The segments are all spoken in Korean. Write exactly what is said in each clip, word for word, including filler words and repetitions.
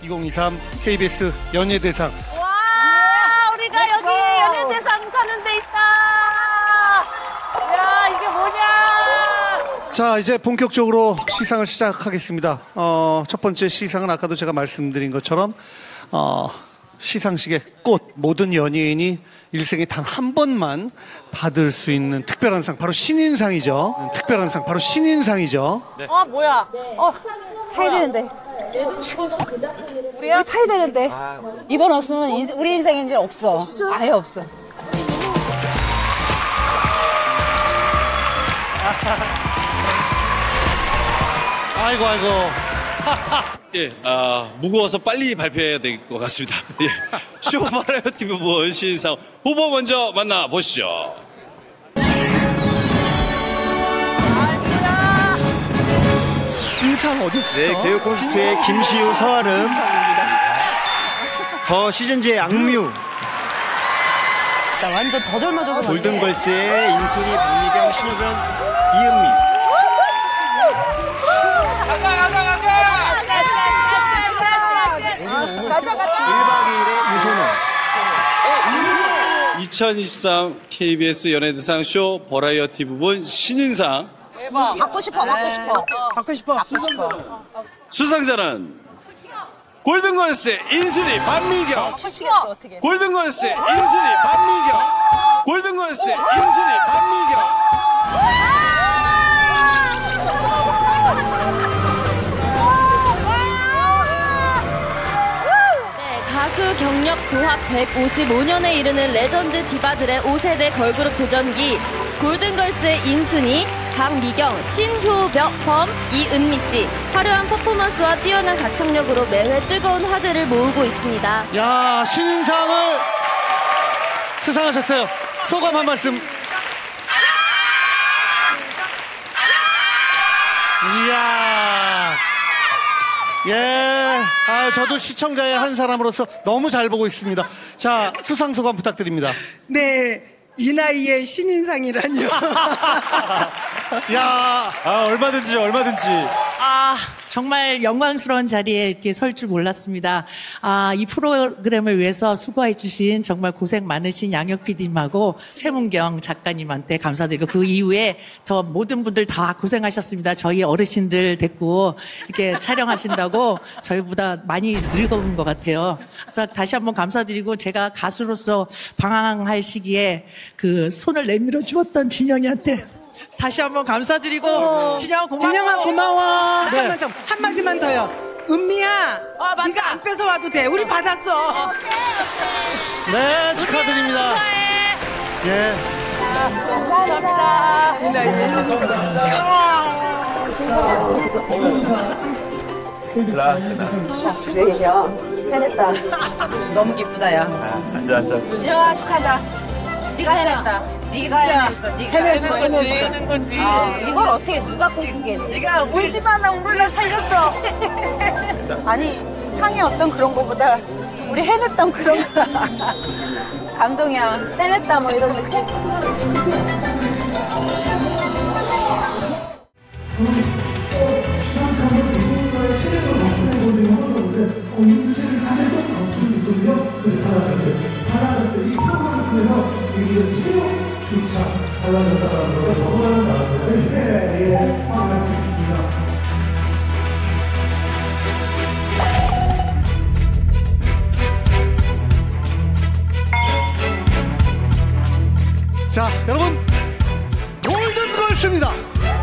이천이십삼 케이비에스 연예대상. 와, 우리가 여기 연예대상 타는 데 있다. 야, 이게 뭐냐. 자, 이제 본격적으로 시상을 시작하겠습니다. 어, 첫 번째 시상은 아까도 제가 말씀드린 것처럼 어, 시상식의 꽃, 모든 연예인이 일생에 단 한 번만 받을 수 있는 특별한 상, 바로 신인상이죠. 특별한 상, 바로 신인상이죠. 네. 어, 뭐야? 어, 타야 되는데. 우리야? 우리 타야 되는데. 이번 없으면 인, 우리 인생에 이제 없어. 아예 없어. 아이고, 아이고. 예, 아, 무거워서 빨리 발표해야 될 것 같습니다. 예, 쇼 바라이어티 부분 신인상 후보 먼저 만나보시죠. 인상 어딨어? 네, 교육 콘서트의 김시우, 서아름, 더 시즌즈의 악뮤, 나 완전 더 젊어져서. 골든걸스의 인순이, 박미경, 신효변, 이은미. 가자, 가자. 일박 이일의 유소는. 이천이십삼 케이비에스 연예대상 쇼 버라이어티 부분 신인상 대박. 받고 싶어, 받고 싶어. 받고 싶어. 받고 싶어. 수상자는 골든걸스의 인순이, 박미경. 미치겠어, 어떻게. 골든걸스의 인순이, 박미경. 골든걸스의 인순이, 박미경. 가수 경력 고학 백오십오 년에 이르는 레전드 디바들의 오 세대 걸그룹 도전기 골든걸스의 인순이, 박미경, 신효범, 이은미 씨 화려한 퍼포먼스와 뛰어난 가창력으로 매회 뜨거운 화제를 모으고 있습니다. 야, 신인상을 수상하셨어요. 소감 한 말씀. 이야. 예. 아, 저도 시청자의 한 사람으로서 너무 잘 보고 있습니다. 자, 수상 소감 부탁드립니다. 네, 이 나이에 신인상이라뇨. 야. 아, 얼마든지, 얼마든지. 아, 정말 영광스러운 자리에 이렇게 설 줄 몰랐습니다. 아, 이 프로그램을 위해서 수고해주신 정말 고생 많으신 양혁 피디님하고 최문경 작가님한테 감사드리고, 그 이후에 더 모든 분들 다 고생하셨습니다. 저희 어르신들 데리고 이렇게 촬영하신다고 저희보다 많이 늙어온 것 같아요. 그래서 다시 한번 감사드리고, 제가 가수로서 방황할 시기에 그 손을 내밀어 주었던 진영이한테 다시 한번 감사드리고, 어, 진영아 고마워. 진영아 고마워. 네. 잠깐만 좀 한마디만 더요. 은미야, 어, 맞다. 네가 안 뺏어 와도 돼. 우리 받았어. 네, 축하드립니다. 예. 감사합니다. 그래요. 해냈다. 너무 기쁘다, 야. 앉아, 앉아. 진영아, 축하하자. 네가 해냈다. 네가 해냈어. 네가 해냈어, 해냈어. 해낸 거지. 아, 이걸 어떻게 누가 꼴보게. 네가 울지마, 나 우리를 살렸어. 아니, 상이 어떤 그런 거보다 우리 해냈던 그런 거. 감동이야. 해냈다, 뭐 이런 느낌. 자, 여러분, 골든걸스입니다.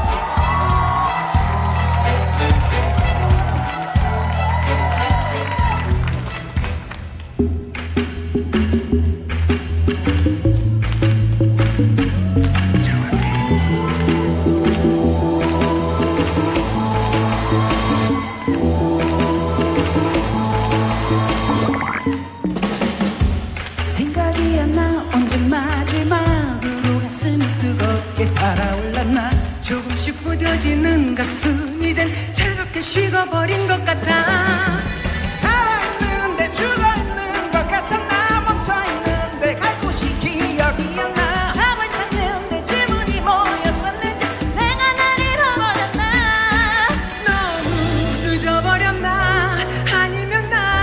생각이 안 나. 언제 마지막으로 가슴이 뜨겁게 달아올랐나. 조금씩 부뎌지는 가슴 이젠 즐겁게 식어버린 것 같아. 살아있는데 죽어있는 것 같아. 나 멈춰있는데 갈 곳이 기억이 안 나. 답을 찾는 내 질문이 뭐였었는지 내가 날 잃어버렸나. 너무 늦어버렸나. 아니면 나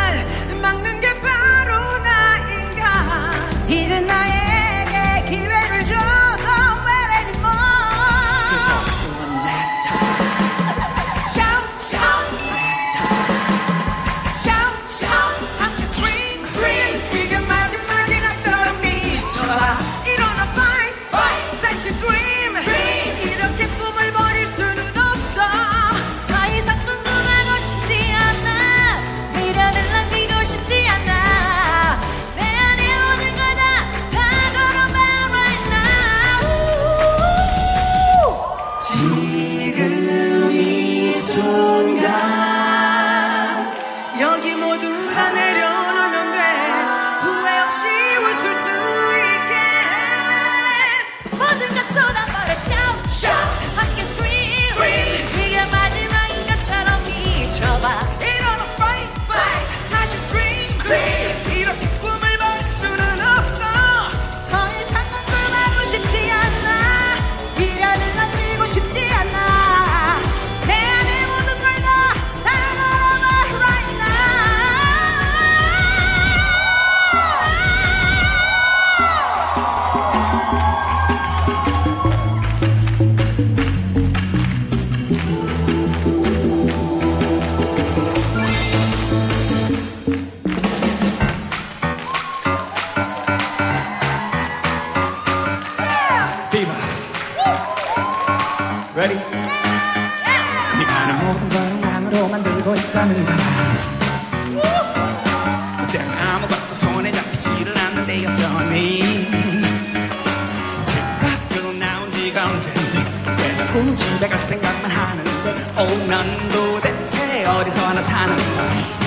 자꾸 집에 갈 생각만 하는데 오, 난 도대체 어디서 나타난 거야.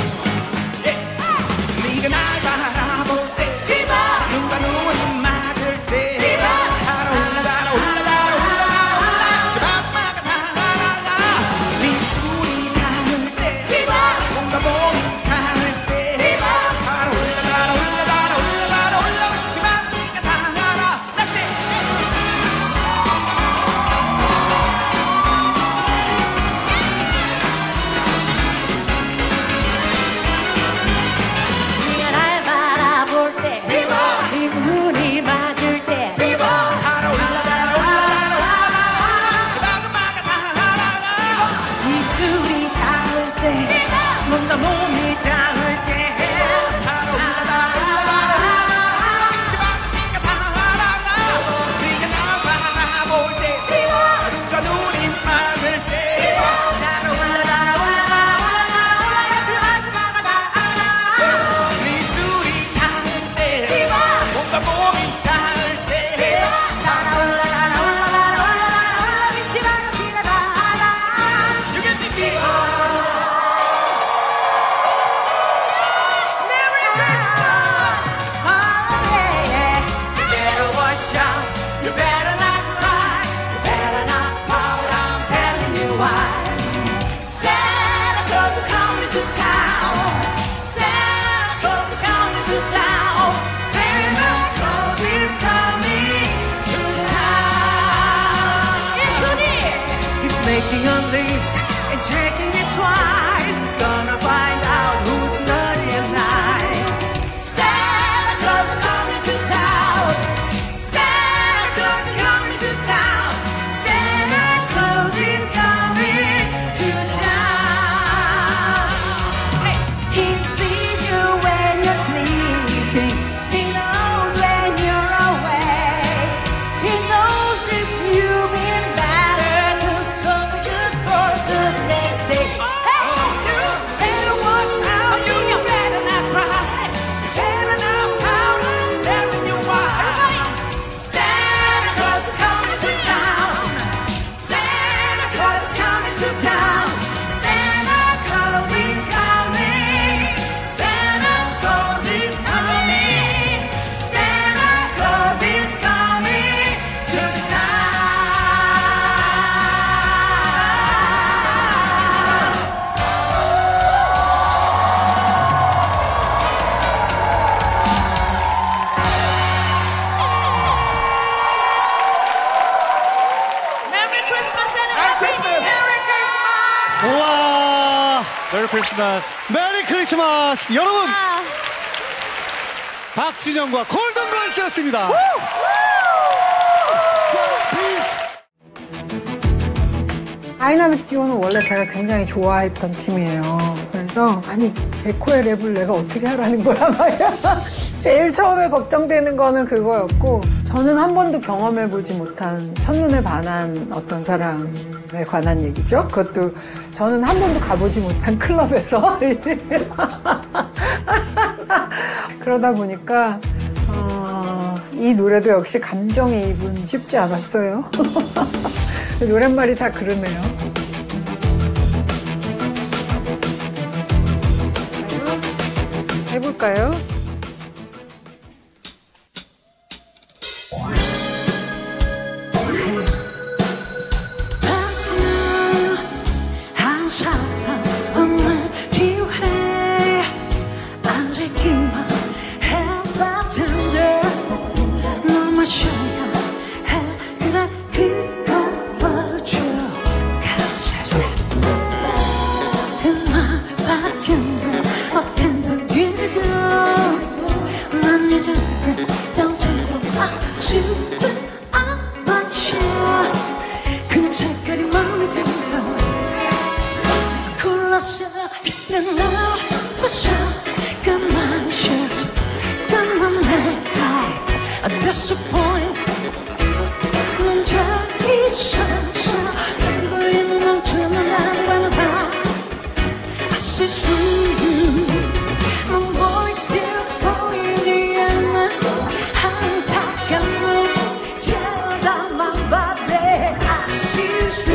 네가 날 바라볼 때 누가 눈이 맞을 때 달아올라 달아올라 달아올라 올라 집 앞마다 달아올라 네 술이 닿을 때 뭔가 몸이 닿을 때 달아올라 달아올라 달아올라 달아올라 집 앞시가 달아올라 Let's 네가 날 바라볼 때 네 눈이 맞을 때 달아올라 달아올라 달아올라 집 앞마다 달아올라 네 둘이 닿을 때 뭔가 몸이 닿을 때 달아올라 달아올라 달아올라 집 앞시가 달아올라 네가 날 바라볼 때 누가 눈이 맞을 때 달아올라 달아올라 달아올라 집 앞마다 달아올라 네 술이 닿을 때 뭔가 몸이 닿을 때 달아올라 달아올라 달아올라 집 앞시가 달아올라 You get me feel Merry Christmas Oh yeah yeah You better watch out You better not cry You better not pout I'm telling you why Santa Claus is coming to town Santa Claus is coming to town Santa Claus is coming to town He's making a list and checking it twice Gonna find out who's naughty and nice Santa Claus is coming to town Santa Claus is coming to town Santa Claus is coming to town He sees you when you're sleeping He knows when you're away He knows if you've been battered Cause something good for goodness sake Hey, you better watch out You better not cry Better not pout I'm telling you why Santa Claus is coming to town Santa Claus is coming to town Santa Claus is coming Santa Claus is coming Santa Claus is coming to town Merry Christmas and a Happy New Year! Merry Christmas! 우와, 메리 크리스마스. 메리 크리스마스. 여러분, 박진영과 골든걸스였습니다. 다이나믹 듀오는 원래 제가 굉장히 좋아했던 팀이에요. 그래서 아니 개코의 랩을 내가 어떻게 하라는 거야 말이야. 제일 처음에 걱정되는 거는 그거였고 저는 한 번도 경험해보지 못한 첫눈에 반한 어떤 사람에 관한 얘기죠. 그것도 저는 한 번도 가보지 못한 클럽에서 그러다 보니까 어, 이 노래도 역시 감정이입은 쉽지 않았어요. 노랫말이 다 그러네요. 해볼까요? 한 사람은 지우해 앉아있기만 해볼 텐데 널 마셔야 해 그래 그거봐줘 감사해 그만밖에 어떤 일도 난 예전에 당장으로 아쉬운 안 마셔 그냥 색깔이 마음에 들어 골라서 그때 널 마셔 그만 쉬어 그만 내 type That's the point 난 저기 서서 널 멈추는 나를 봐 I see through you 넌 보일 듯 보이지 않는 안타까움을 쳐다만 봐대 I see through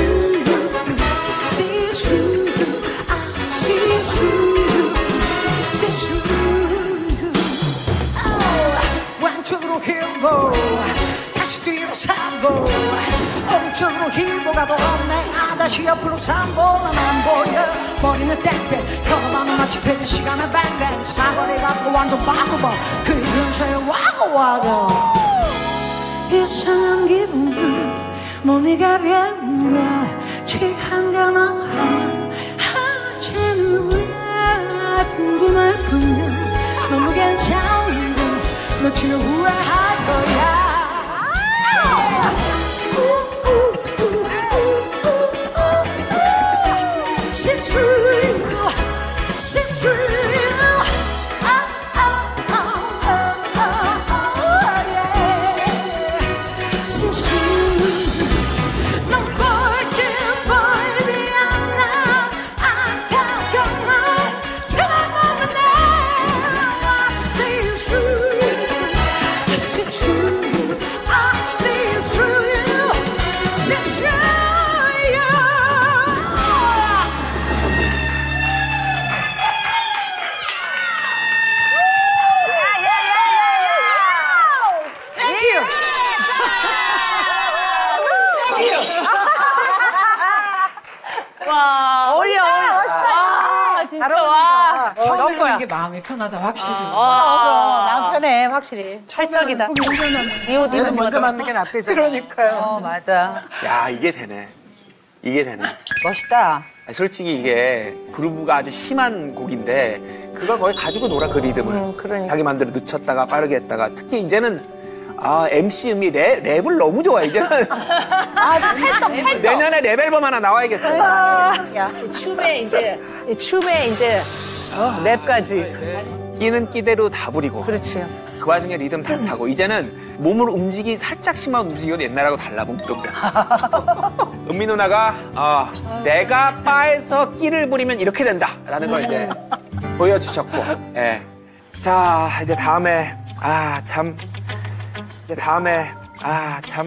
힘보 다시 뒤로 삼보 엉쪽으로 희보가 더 없네 아 다시 옆으로 삼보 안 보여 머리는 땡땡 혀만 마치 되는 시간에 뱅뱅 사거리 갖고 완전 바꾸버 그 근처에 와고 와고 이상한 기분은 몸이 가벼운가 취한가 나하냐 하지는 왜 궁금할 뿐이야 너무 괜찮은데 놓치면 후회할 거야 She's real, she's real. Oh, oh, oh, oh, oh, oh, yeah. She's real. 넌 볼게 보이지 않나 안타까운 날 쳐다보는 날 I see you through. I see through. I see you through. She's real. 와, 어울려, 어울려. 멋있다. 진짜 와. 처음에 하는 게 마음이 편하다, 확실히. 아, 마음 편해, 확실히. 찰떡이다. 이 옷 얘는 먼저 맞는 게 낫대잖아. 그러니까요. 어, 맞아. 야, 이게 되네. 이게 되네. 멋있다. 솔직히 이게 그루브가 아주 심한 곡인데 그걸 거의 가지고 놀아 그 리듬을. 음, 그러니까. 자기 맘대로 늦췄다가 빠르게 했다가 특히 이제는 아 엠씨 음이 랩, 랩을 너무 좋아 이제는. 아, 찰떡, 찰떡. 내년에 랩 앨범 하나 나와야겠어. 야, 춤에 이제, 춤에 이제, 어, 랩까지. 끼는 끼대로 다 부리고. 그렇지. 그 와중에 리듬 다 타고 이제는 몸을 움직이 살짝 심한 움직이도 옛날하고 달라 몸동작. 은미 누나가 어, 내가 바에서 끼를 부리면 이렇게 된다라는 걸 이제 보여주셨고. 예. 자 이제 다음에 아 참 이제 다음에 아 참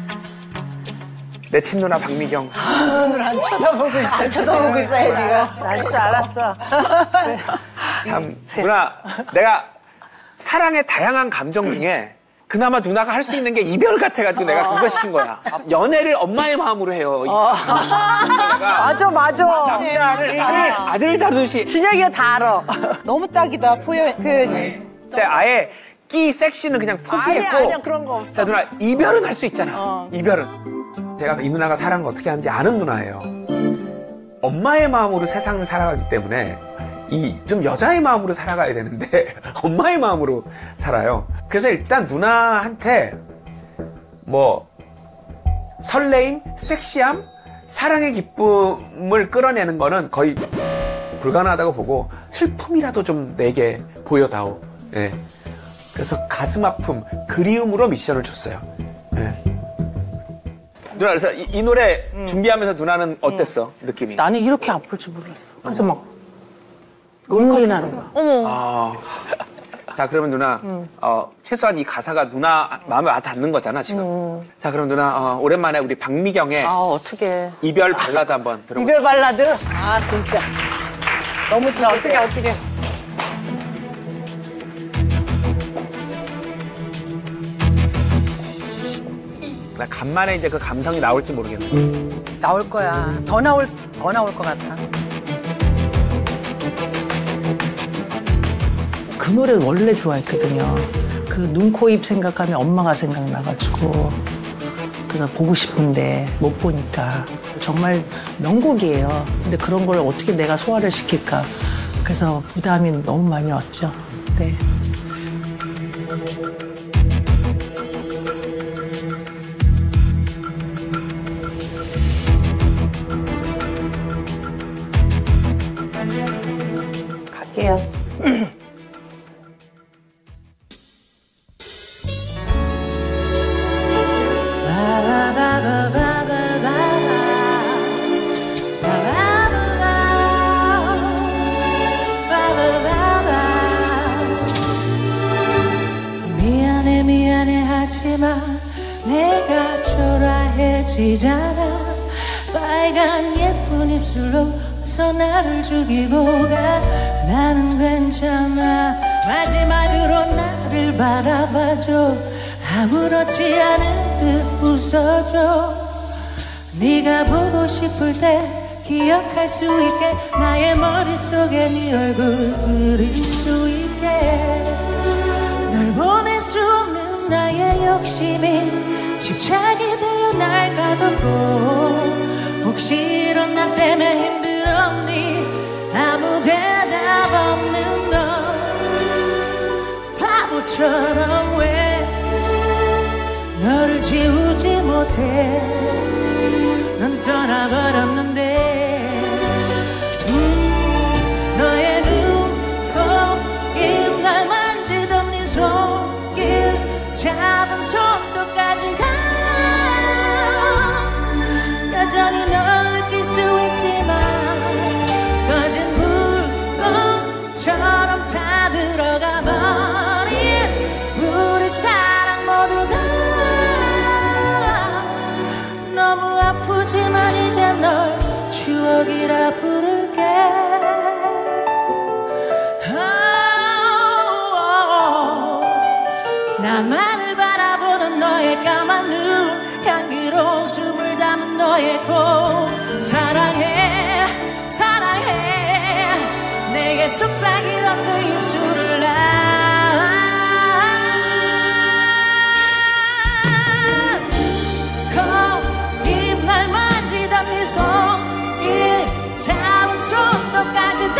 내 친누나 박미경. 눈을 안 쳐다보고 있어. 안 쳐다보고 있어요 지금. 알 줄 알았어. 참 누나 내가 사랑의 다양한 감정 중에 그나마 누나가 할 수 있는 게 이별 같아가지고 내가 그거 시킨 거야. 연애를 엄마의 마음으로 해요. 맞아, 맞아. 남자를 아들, 아들 다루듯이. 진혁이가 다 알아. 너무 딱이다, 표현, 표현이. 근데 아예 끼 섹시는 그냥 포기했고. 아니야, 아니야, 그런 거 없어. 자, 누나, 이별은 할 수 있잖아. 어. 이별은. 제가 이 누나가 사랑을 어떻게 하는지 아는 누나예요. 엄마의 마음으로 세상을 살아가기 때문에 이 좀 여자의 마음으로 살아가야 되는데 엄마의 마음으로 살아요. 그래서 일단 누나한테 뭐 설레임, 섹시함, 사랑의 기쁨을 끌어내는 거는 거의 불가능하다고 보고 슬픔이라도 좀 내게 보여다오. 예. 그래서 가슴 아픔, 그리움으로 미션을 줬어요. 예. 누나 그래서 이, 이 노래 음. 준비하면서 누나는 어땠어? 음. 느낌이? 나는 이렇게 아플 줄 몰랐어. 그래서 막 눈물이 나는 거야. 어머. 아. 자, 그러면 누나, 음. 어, 최소한 이 가사가 누나 마음에 와 닿는 거잖아, 지금. 음. 자, 그럼 누나, 어, 오랜만에 우리 박미경의. 아, 어떡해. 이별 발라드 한번 들어볼게요. 이별 발라드? 아, 진짜. 너무 좋아. 어떡해, 어떡해. 나 간만에 이제 그 감성이 나올지 모르겠네. 나올 거야. 더 나올, 수- 더 나올 것 같아. 그 노래를 원래 좋아했거든요. 그 눈, 코, 입 생각하면 엄마가 생각나가지고. 그래서 보고 싶은데 못 보니까. 정말 명곡이에요. 근데 그런 걸 어떻게 내가 소화를 시킬까. 그래서 부담이 너무 많이 왔죠. 네. 갈게요. 미안해 미안해 하지마 내가 초라해지잖아 빨간 예쁜 입술로 서 나를 죽이고 가 나는 괜찮아 마지막으로 나를 바라봐줘 아무렇지 않은 듯 웃어줘. 네가 보고 싶을 때 기억할 수 있게 나의 머릿속에 네 얼굴 그릴 수 있게. 널 보낼 수 없는 나의 욕심이 집착이 되어 날 가두고. 혹시 이런 나 때문에 힘들었니? 아무 대답 없는 너 바보처럼 왜 너를 지우지 못해. 넌 떠나버렸는데 음, 너의 눈, 코, 입 날 만지던 네 손길 잡은 속도까지 가. 여전히 널 느낄 수 있지만 꺼진 물건처럼 다 들어가 버린 우리 사랑 모두 다 너무 아프지만 이제 널 추억이라 부를게. 나만을 바라보는 너의 까만 눈, 향기로운 숨을 담은 너의 코. 사랑해 사랑해 내게 속삭이던 그 입술을 나 입 날 만지던 네 손길 잡은 손톱까지 다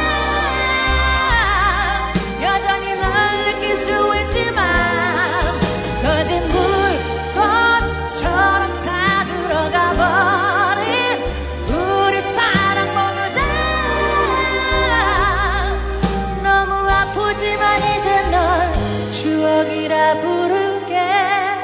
여전히 널 느낄 수 있지만 거진 물건처럼 다 들어가 버린 우리 사랑 모두 다 너무 아프지만 이제 널 추억이라 부를게.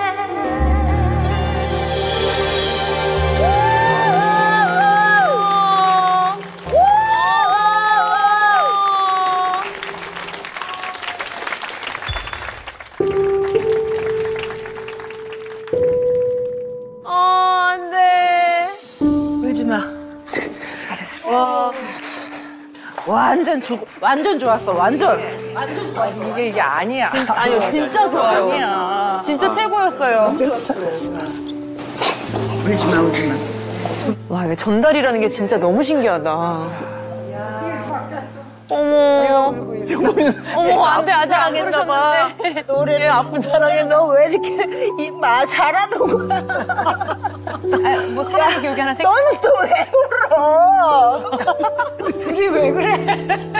어, 안 돼. 울지 마. 알았어. 와. 완전 조, 완전 좋았어. 완전. 완전 좋았어. 이게 이게 아니야. 진, 아니요, 진짜 좋아요. 아니야. 진짜 최고였어요. 잘했어, 잘했어, 잘했어. 울지 마, 울지 마. 와, 이거 전달이라는 게 진짜 너무 신기하다. 어머. 어머, 안 돼, 아직 안 부르셨나 노래를 아픈 사랑에 너 왜 이렇게 이마 잘하는 거야? 아, 뭐 사랑의 기억이 하나 생 너는 또 왜 울어? 둘이 왜 그래?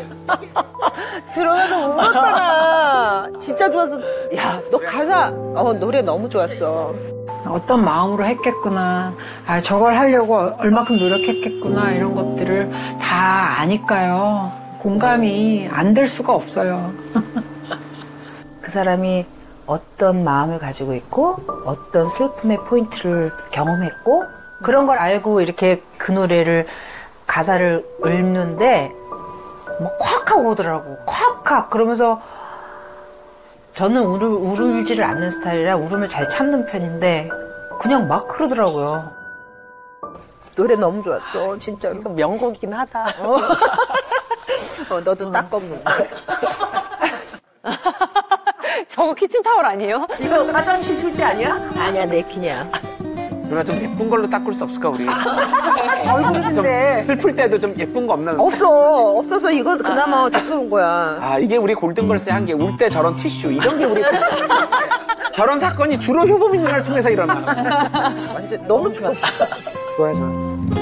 들어가서 울었잖아. 진짜 좋았어. 야, 너 가사, 어, 노래 너무 좋았어. 어떤 마음으로 했겠구나. 아, 저걸 하려고 얼마큼 노력했겠구나. 이런 것들을 다 아니까요. 공감이 안 될 수가 없어요. 그 사람이 어떤 마음을 가지고 있고 어떤 슬픔의 포인트를 경험했고 그런 걸 알고 이렇게 그 노래를 가사를 읽는데 뭐 콱 하고 오더라고. 콱콱 그러면서 저는 울, 울지를 않는 스타일이라 울음을 잘 참는 편인데 그냥 막 그러더라고요. 노래 너무 좋았어. 진짜로. 명곡이긴 하다. 어. 어, 너도 딱 꺾는 거야. 저거 키친타월 아니에요? 이거 화장실 휴지 아니야? 아니야, 냅킨이야. 누나 좀 예쁜 걸로 닦을 수 없을까 우리? 얼굴이 근데 좀 슬플 때도 좀 예쁜 거 없나? 없어. 없어서 이거 그나마 닦아온 거야. 아 이게 우리 골든걸스의 한계. 울 때 저런 티슈 이런 게 우리 저런 사건이 주로 효범이 누나를 통해서 일어나. 완전 너무 좋았어. 좋아요 좋아.